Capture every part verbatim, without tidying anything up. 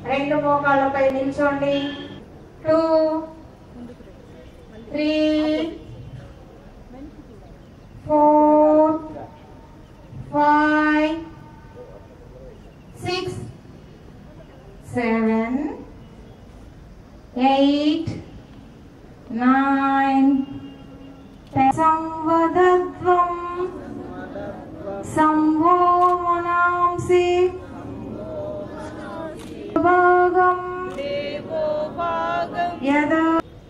రెండు మోకాళ్ళపై నిల్చోండి. Two three four five six seven eight nine ten. సంవదత్వం సంభోమనాంసి భాగం యదా.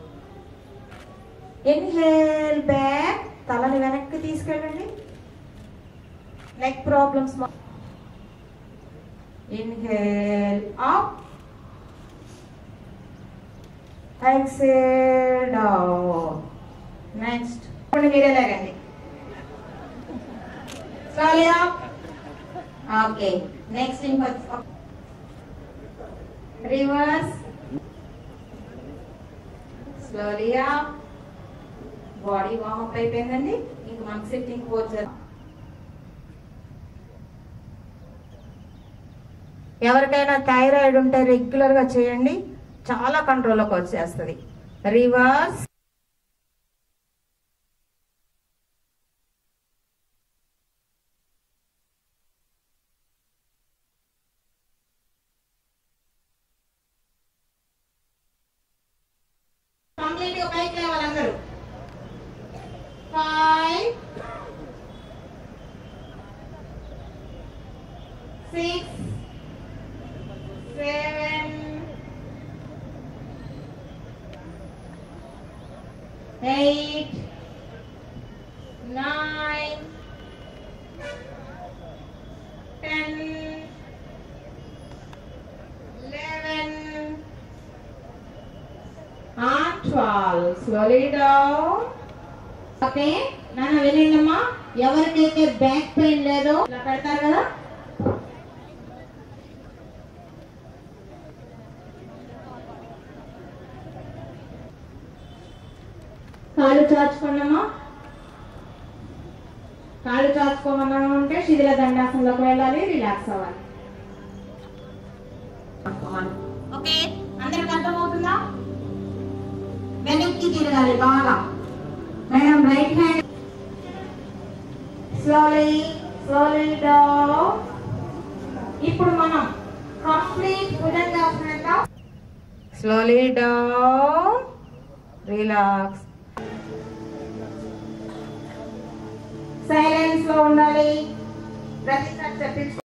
ఇన్హేల్ బ్యాక్, తలని వెనక్కి తీసుకెళ్ళండి. Neck problems. Inhale up, exhale down. Next మీరే లేకండి. Slowly up. ఓకే, నెక్స్ట్ ఇంకో reverse. Slowly up. Body warm up అయిపోయిందండి. ఇంక మనకి సిట్టింగ్ పోచర్. ఎవరికైనా థైరాయిడ్ ఉంటే రెగ్యులర్ గా చేయండి, చాలా కంట్రోల్లోకి వచ్చేస్తుంది. రివర్స్. కంప్లీట్ గా పైకి లేవాలి అందరూ. Five six seven eight nine ten eleven and twelve. Slowly down. Okay, నన్ను వినండమ్మా. ఎవరికైతే బ్యాక్ పెయిన్ లేదో ఇలా పెడతారు కదా, కాళ్ళు చాచుకోండమ్మా. కాళ్ళు చాచుకోమన్నా ఉంటే శిథిల దండాసనలోకి వెళ్ళాలి, రిలాక్స్ అవ్వాలి. ఓకే, అందరికి అర్థమవుతుందా? వెనక్కి తిరగాలి బాగా. Madam right hand. Slowly slowly down. ఇప్పుడు మనం కంప్లీట్ భుజంగాసనం. Slowly down, relax. సైలెన్స్ లో ఉండాలి. ప్రతిసారి చెప్పించు.